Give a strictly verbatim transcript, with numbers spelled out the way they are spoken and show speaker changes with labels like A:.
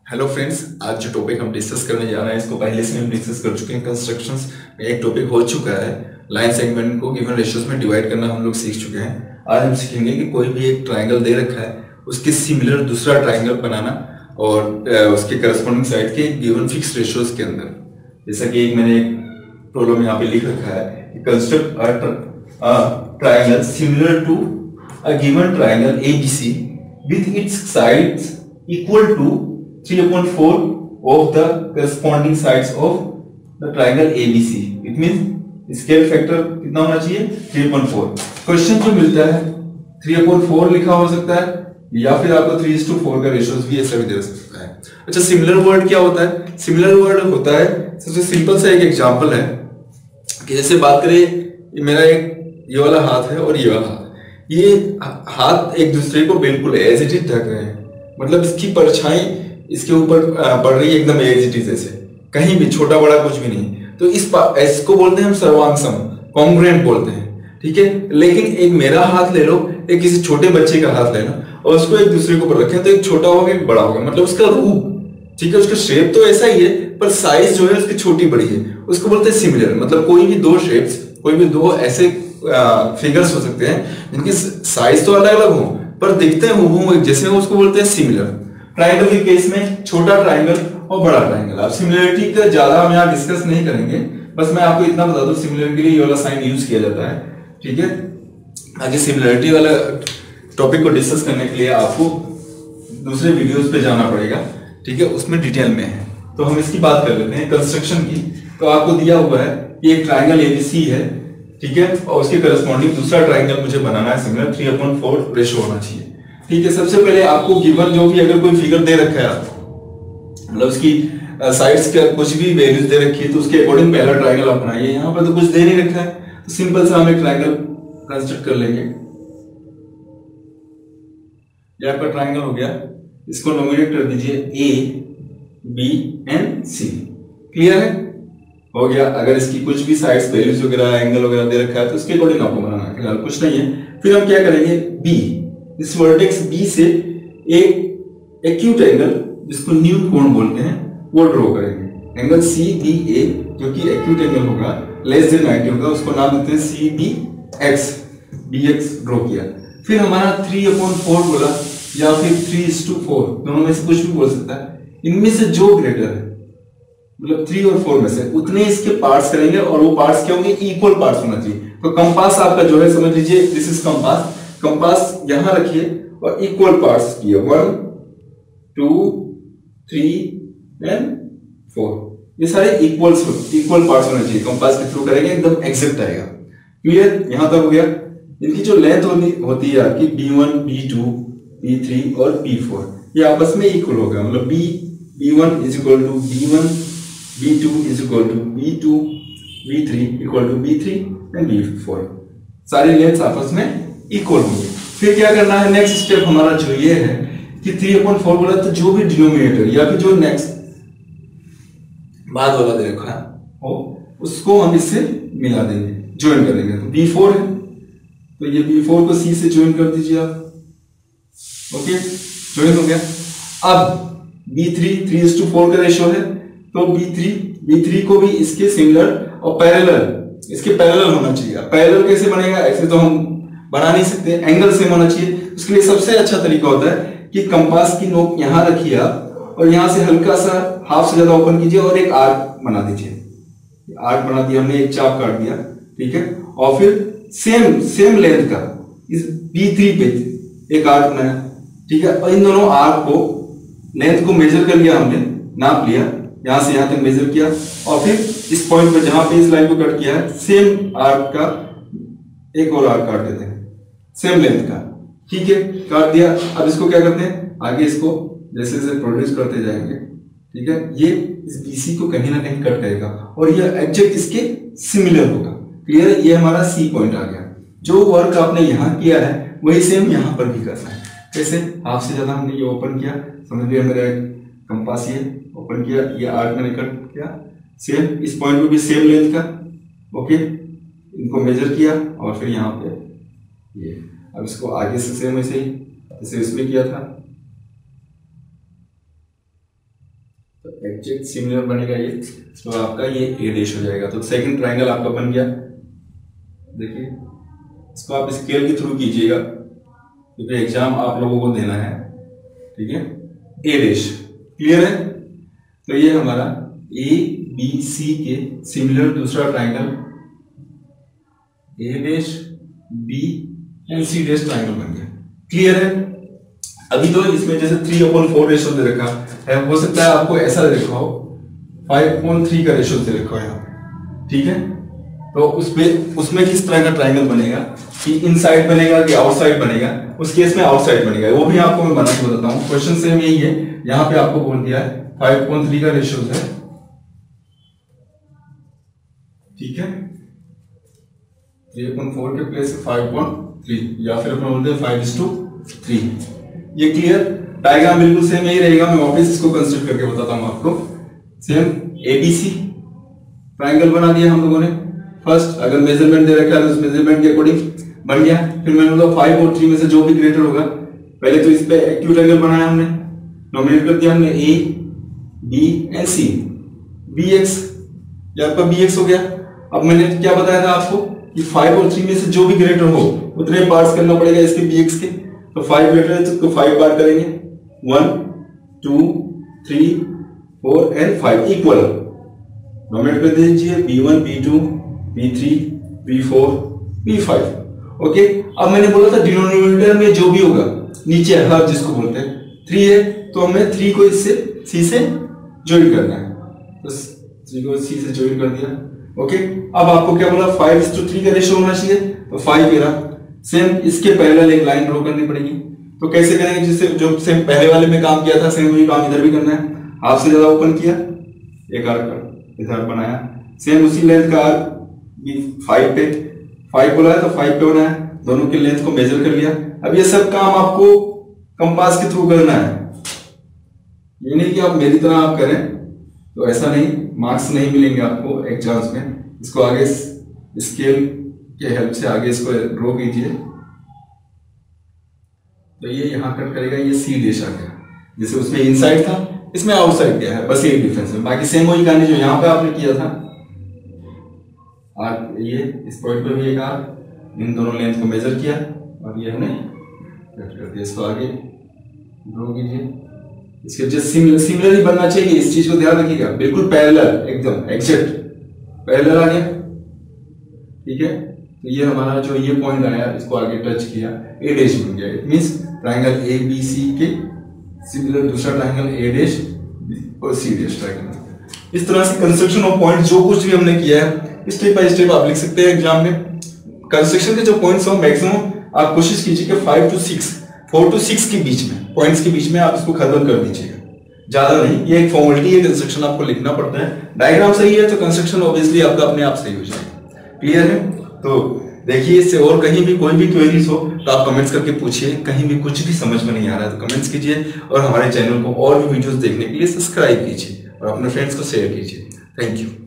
A: Hello friends, आज जो topic हम डिस्कस करने जा रहे हैं इसको पहले से हम डिस्कस कर चुके हैं। कंस्ट्रक्शंस में एक टॉपिक हो चुका है, लाइन सेगमेंट को गिवन रेशियोज में डिवाइड करना हम लोग सीख चुके हैं। आज हम सीखेंगे कि कोई भी एक ट्राइंगल दे रखा है, उसके सिमिलर दूसरा ट्राइंगल बनाना और उसके करस्पॉन्डिंग साइड के गिवन फिक्स रेशियोज के अंदर। जैसा कि मैंने एक प्रॉब्लम यहाँ पे लिख रखा है, construct a triangle similar to a given triangle A B C with its sides equal to three upon four of the corresponding sides of the triangle A B C. It means scale factor कितना होना चाहिए? three upon four. Question जो मिलता है three upon four लिखा हो सकता है या फिर आपको three is to four का रेशियोज भी ऐसा भी दे सकता है। अच्छा, सिमिलर वर्ड क्या होता है? सिमिलर वर्ड होता है, सबसे सिंपल सा एक एग्जांपल है कि जैसे बात करें, मेरा एक ये वाला हाथ है और ये वाला हाथ, ये हाथ एक दूसरे को बिल्कुल एज इट इज ढक रहे हैं, मतलब इसकी परछाई इसके ऊपर पड़ रही है एकदम एज इट इज, ऐसे कहीं भी छोटा बड़ा कुछ भी नहीं। तो इस इसको बोलते हैं हम सर्वांगसम, कॉन्ग्रुएंट बोलते हैं, ठीक है। लेकिन एक मेरा हाथ ले लो, एक किसी छोटे बच्चे का हाथ लेना और उसको एक दूसरे के ऊपर रखें तो एक छोटा होगा एक बड़ा होगा, मतलब उसका रूप, ठीक है, उसका शेप तो ऐसा ही है पर साइज जो है उसकी छोटी बड़ी है, उसको बोलते हैं सिमिलर। मतलब कोई भी दो शेप्स, कोई भी दो ऐसे फिगर्स हो सकते हैं जिनकी साइज तो अलग अलग हो पर दिखते हैं हूबहू एक जैसे, उसको बोलते हैं सिमिलर। ट्राइंगल के केस में छोटा ट्राइंगल और बड़ा ट्राइंगल। अब सिमिलरिटी का ज्यादा हम यहाँ डिस्कस नहीं करेंगे, बस मैं आपको इतना बता दूं सिमिलर के लिए ये वाला साइन यूज किया जाता है, ठीक है। आगे सिमिलरिटी वाला टॉपिक को डिस्कस करने के लिए आपको दूसरे वीडियोस पे जाना पड़ेगा, ठीक है, उसमें डिटेल में है। तो हम इसकी बात कर लेते हैं कंस्ट्रक्शन की। तो आपको दिया हुआ है कि एक ट्राइंगल एबीसी है, ठीक है, और उसके करस्पॉन्डिंग दूसरा ट्राइंगल मुझे बनाना है similar, three upon four ratio होना चाहिए, ठीक है। सबसे पहले आपको गिवन जो भी अगर कोई फिगर दे रखा है, मतलब उसकी साइड्स का कुछ भी वैल्यूज दे रखी है तो उसके अकॉर्डिंग पहला ट्राइंगल आप बनाइए। यहाँ पर तो कुछ दे नहीं रखा है तो सिंपल सा हम एक ट्राइंगल कंस्ट्रक्ट कर लेंगे। ये आपका ट्राइंगल हो गया, इसको नोमिनेट कर दीजिए A B and C. Clear है? हो गया। अगर इसकी कुछ भी साइड्स वैल्यूज वगैरह एंगल वगैरह दे रखा है तो उसके अकॉर्डिंग आपको बनाना है, फिलहाल कुछ नहीं है। फिर हम क्या करेंगे, बी, इस वर्टेक्स बी से एक एक्यूट एंगल जिसको न्यू कोण बोलते हैं वो ड्रॉ करेंगे। एंगल सी बी ए जो कि एक्यूट एंगल होगा, लेस देन नाइंटी होगा, उसको नाम देते हैं C B X, B X draw किया। फिर हमारा थ्री अपॉन फोर बोला या फिर थ्री इज टू फोर, दोनों में से कुछ भी बोल सकता है। इनमें से जो ग्रेटर है, मतलब थ्री और फोर में से उतने इसके पार्ट्स करेंगे और वो पार्ट्स क्या होंगे? इक्वल पार्ट्स होना चाहिए। तो कंपास आपका जो है, समझ लीजिए दिस इज कंपास, कंपास यहां रखिए और इक्वल पार्ट्स किए, one two three and four, ये सारे इक्वल्स इक्वल पार्ट्स होने चाहिए। कंपास के थ्रू करेंगे एकदम एग्जैक्ट आएगा। क्लियर? यहां तक हो गया। इनकी जो लेंथ होती है आपकी B one B two B three और बी फोर, ये आपस में इक्वल होगा, मतलब B B one is equal to B one, B two is equal to B two, B three equal to B three and B four, सारी length आपस में equal होंगे। फिर क्या करना है, नेक्स्ट स्टेप हमारा जो ये है कि थ्री अपॉन फोर बोला तो जो भी डिनोमिनेटर या फिर जो नेक्स्ट बाद वाला दे रखा है हो उसको हम इससे मिला देंगे, ज्वाइन कर देंगे। तो बी फोर है तो ये बी फोर को सी से ज्वाइन कर दीजिए आप, ओके, ज्वाइन हो गया। अब B three, three is to four का रेशियो है तो बी थ्री, बी थ्री को भी इसके सिमिलर और पैरेलल, इसके पैरेलल होना चाहिए। पैरेलल कैसे बनेगा? ऐसे तो हम बना नहीं सकते, एंगल सेम होना चाहिए। उसके लिए सबसे अच्छा तरीका होता है कि कंपास की नोक यहां रखिए आप और यहां से हल्का सा हाफ से ज्यादा ओपन कीजिए और एक आर्क बना दीजिए। आर्क बना दिया हमने, एक चाप काट दिया, ठीक है, और फिर सेम सेम लेंथ का इस बी थ्री पे एक आर्क बनाया, ठीक है, और इन दोनों आर्क को लेंथ को मेजर कर लिया हमने, नाप लिया, यहां से यहां तक मेजर किया और फिर इस पॉइंट पे जहां पे इस लाइन को कट किया है सेम आर्क का एक और आर्क काट देते हैं सेम लेंथ का, ठीक है, काट दिया। अब इसको क्या करते हैं, आगे इसको जैसे जैसे प्रोड्यूस करते जाएंगे, ठीक है, ये इस बीसी को कहीं ना कहीं कट करेगा और ये एग्जैक्ट इसके सिमिलर होगा। क्लियर है? ये हमारा सी पॉइंट आ गया। जो वर्क आपने यहां किया है वही सेम यहां पर भी करना है। कैसे? हाफ से ज्यादा हमने ये ओपन किया, समझ लिया, मेरा कंपास ये ओपन किया, ये आर्क मैंने कट किया, सेम इस पॉइंट पे भी सेम लेंथ का, ओके, इनको मेजर किया और फिर यहाँ पे ये। अब इसको आगे से सेम ऐसे ही जैसे इसमें किया था, एग्जैक्ट सिमिलर बनेगा ये, तो आपका ये ए डैश हो जाएगा। तो सेकंड ट्राइंगल आपका बन गया। देखिए इसको आप स्केल के थ्रू कीजिएगा क्योंकि तो एग्जाम आप लोगों को देना है, ठीक है। ए डैश क्लियर है। तो ये हमारा ए बी सी के सिमिलर दूसरा triangle A dash B and C dash triangle बन गया। क्लियर है। अभी तो इसमें जैसे थ्री अपॉन फोर रेशो दे रखा है, हो सकता है आपको ऐसा दे रखा हो फाइव अपॉन थ्री का रेशो दे रखा हो यहाँ, ठीक है। तो उसमें उसमें किस तरह का ट्राइंगल बनेगा कि इनसाइड बनेगा कि आउटसाइड बनेगा, उस केस में आउटसाइड बनेगा, वो भी आपको मैं बना के बताता हूँ। क्वेश्चन सेम यही है, यहाँ पे आपको बोल दिया है फाइव अपॉन थ्री का रेशो है, ठीक है। थ्री अपॉन फोर के प्लेस फाइव अपॉन थ्री या फिर अपन बोलते हैं फाइव इज टू थ्री। ये क्लियर। डायग्राम बिल्कुल सेम यही रहेगा, मैं वापस इसको कंसिडर करके बताता हूं आपको। सेम एबीसी ट्राइंगल बना दिया हम लोगों ने। फर्स्ट अगर मेजरमेंट दे रखा है तो उस मेजरमेंट के अकॉर्डिंग बन गया। फिर मैंने बोला फाइव और थ्री में से जो भी ग्रेटर होगा, पहले तो इस पे एक्यूट एंगल बनाया हमने, नॉमिनेट कर दिया हमने A B and C, B X, ये आपका बी एक्स हो गया। अब मैंने क्या बताया था आपको कि फाइव और थ्री में से जो भी ग्रेटर हो उतने पार्ट्स करना पड़ेगा इसके बी एक्स के। तो फाइव ग्रेटर है तो फाइव पार्ट करेंगे, one two three four and five equal. Nominate कर दीजिए B one B two B three B four B five. Okay. अब मैंने बोला था डिनोमिनेटर में जो भी होगा, नीचे हर जिसको बोलते हैं थ्री है, तो हमें थ्री को इससे सी से ज्वाइन करना है, तो थ्री को सी से ज्वाइन कर दिया। ओके। अब आपको क्या बोला, फाइव इज टू थ्री का रेशो होना चाहिए, तो फाइव मेरा सेम इसके पहले एक लाइन ड्रॉ करनी पड़ेगी। तो कैसे करेंगे, जिससे जो सेम पहले वाले में काम किया था सेम वही काम इधर भी करना है। हाफ से ज्यादा ओपन किया, एक आर्क इधर बनाया, सेम उसी लेंथ का आर्क फाइव पे, फाइव बोला है तो फाइव पे बनाया, दोनों के लेंथ को मेजर कर लिया। अब ये सब काम आपको कंपास के थ्रू करना है, ये नहीं कि आप मेरी तरह आप करें, तो ऐसा नहीं, मार्क्स नहीं मिलेंगे आपको एग्जाम्स में। इसको आगे स्केल के हेल्प से आगे इसको ड्रॉ कीजिए। तो ये यहां कट करेगा, ये सी डैश आ गया, जैसे उसमें इनसाइड था इसमें आउटसाइड गया है, बस ये डिफरेंस है। बाकी सेम वही कहानी जो यहाँ पे आपने किया था। आर्क ये इस पॉइंट पे भी एक आर्क, इन दोनों लेंथ को मेजर किया और ये हमने कट कर दिया। इसको आगे ड्रॉ कीजिए। इसके जस्ट सिमिलर सिमिलर ही बनना चाहिए, इस चीज को ध्यान रखिएगा, बिल्कुल पैरेलल, एकदम एग्जैक्ट पैरेलल आ गया, ठीक है। तो ये हमारा जो ये पॉइंट आया, इसको आगे टच किया, ए डैश बन गया। It means triangle A B C के सिमिलर दूसरा ट्रायंगल ए डैश और सी डैश ट्रायंगल। इस तरह से कंस्ट्रक्शन ऑफ पॉइंट जो कुछ भी हमने किया है स्टेप बाय स्टेप आप लिख सकते हैं एग्जाम में। कंस्ट्रक्शन के जो पॉइंट्स हो मैक्सिमम आप कोशिश कीजिए कि five to six four to six के बीच में पॉइंट्स के बीच में आप इसको खत्म कर दीजिएगा, ज्यादा नहीं। ये एक फॉर्मेलिटी है, कंस्ट्रक्शन आपको लिखना पड़ता है। डायग्राम सही है तो कंस्ट्रक्शन ऑब्वियसली आपका अपने आप सही हो जाएगा। क्लियर है। तो देखिए, इससे और कहीं भी कोई भी क्वेरीज हो तो आप कमेंट्स करके पूछिए। कहीं भी कुछ भी समझ में नहीं आ रहा है तो कमेंट्स कीजिए, और हमारे चैनल को और भी वीडियोस देखने के लिए सब्सक्राइब कीजिए और अपने फ्रेंड्स को शेयर कीजिए। Thank you.